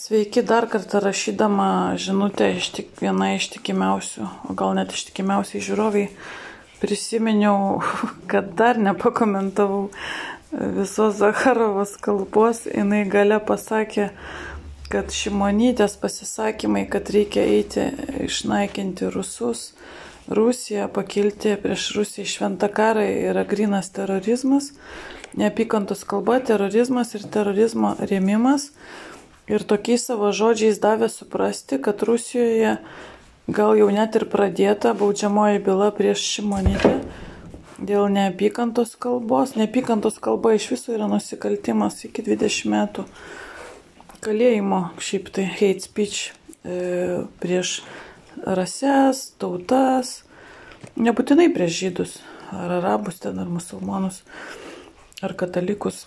Sveiki, dar kartą rašydama žinutę viena iš tikimiausių, o gal net ištikimiausiai žiūroviai, prisiminiau, kad dar nepakomentavau visos Zacharovos kalbos. Jinai gale pasakė, kad Šimonytės pasisakymai, kad reikia eiti išnaikinti rusus, Rusiją, pakilti prieš Rusiją šventą karą yra grynas terorizmas, neapykantos kalba, terorizmas ir terorizmo rėmimas. Ir tokiais savo žodžiais davė suprasti, kad Rusijoje gal jau net ir pradėta baudžiamoji byla prieš Šimonytę dėl neapykantos kalbos. Neapykantos kalba iš viso yra nusikaltimas iki 20 metų kalėjimo, šiaip tai hate speech prieš rases, tautas, nebūtinai prieš žydus, ar arabus ten, ar musulmonus, ar katalikus.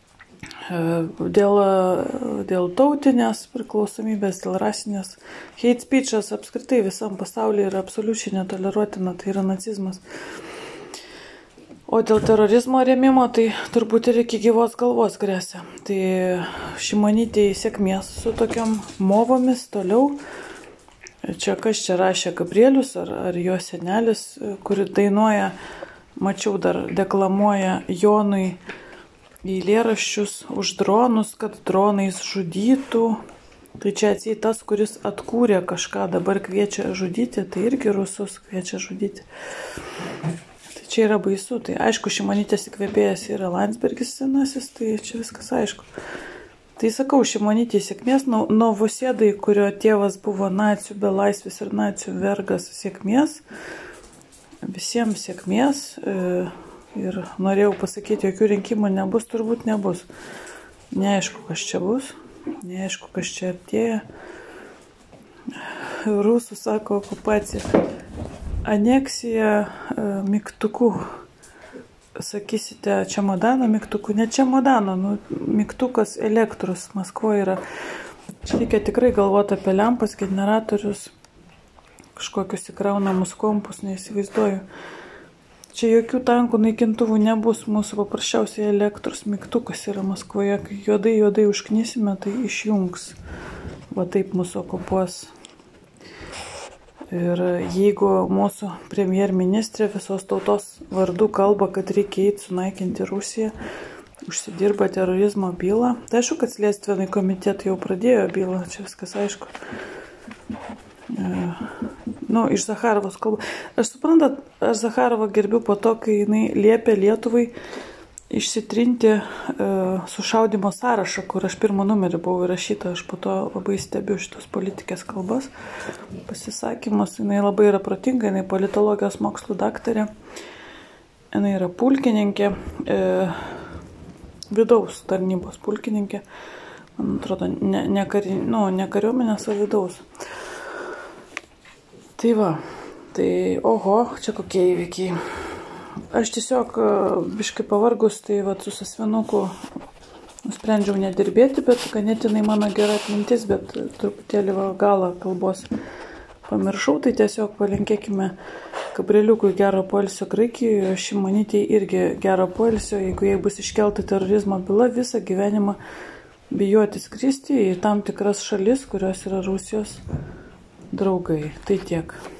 Dėl tautinės priklausomybės, dėl rasinės. Hate speechas apskritai visam pasaulyje yra absoliučiai netoleruotina, tai yra nacizmas. O dėl terorizmo rėmimo, tai turbūt ir iki gyvos galvos grėsia. Tai Šimonytei sėkmės su tokiam movomis toliau. Čia kas čia rašė Gabrielius ar jo senelis, kuri dainuoja, mačiau dar deklamuoja Jonui eilėraščius už dronus, kad dronais žudytų. Tai čia atseit tas, kuris atkūrė kažką, dabar kviečia žudyti, tai irgi rusus kviečia žudyti. Tai čia yra baisu. Tai aišku, Šimonytės įkvėpėjas yra Landsbergis senasis, tai čia viskas aišku. Tai sakau, Šimonytė sėkmės, Novosėdai, kurio tėvas buvo nacių belaisvis ir nacių vergas, sėkmės. Visiems sėkmės. Ir norėjau pasakyti, jokių rinkimų nebus, turbūt nebus. Neaišku, kas čia bus, neaišku, kas čia artėja. Rusų sako okupacija. Aneksija mygtukų. Sakysite, čemodano mygtukų, ne čemodano, mygtukas elektros Maskvoje yra. Čia reikia tikrai galvoti apie lempas, generatorius, kažkokius įkraunamus kompus, neįsivaizduoju. Čia jokių tankų naikintuvų nebus, mūsų paprasčiausiai elektros mygtukas yra Maskvoje, kai juodai užknysime, tai išjungs. Va taip mūsų okupuos. Ir jeigu mūsų premjerministrė visos tautos vardu kalba, kad reikia eiti sunaikinti Rusiją, užsidirba terorizmo bylą, tai aišku, kad Slėstviniai komitetai jau pradėjo bylą, čia viskas aišku. Iš Zacharovos kalbų. Aš suprantat, aš Zacharovą gerbiu po to, kai jinai liepė Lietuvai išsitrinti sušaudimo sąrašą, kur aš pirmą numerį buvau įrašyta. Aš po to labai stebiu šitos politikės kalbas, pasisakymus. Jinai labai yra protinga, jinai politologijos mokslų daktarė. Jinai yra pulkininkė, vidaus tarnybos pulkininkė. Man atrodo, ne kariuomenės, o vidaus. Tai va, tai oho, čia kokie įvykiai. Aš tiesiog biškai pavargus, tai va su sasvinuku nusprendžiau nedirbėti, bet ganėtinai mano gera atmintis, bet truputėlį galą kalbos pamiršau, tai tiesiog palinkėkime Gabrieliukui gero poilsio Graikijoje, Šimonytei irgi gero poilsio, jeigu jai bus iškelta terorizmo byla, visą gyvenimą bijoti skristi į tam tikras šalis, kurios yra Rusijos draugai. Tai tiek.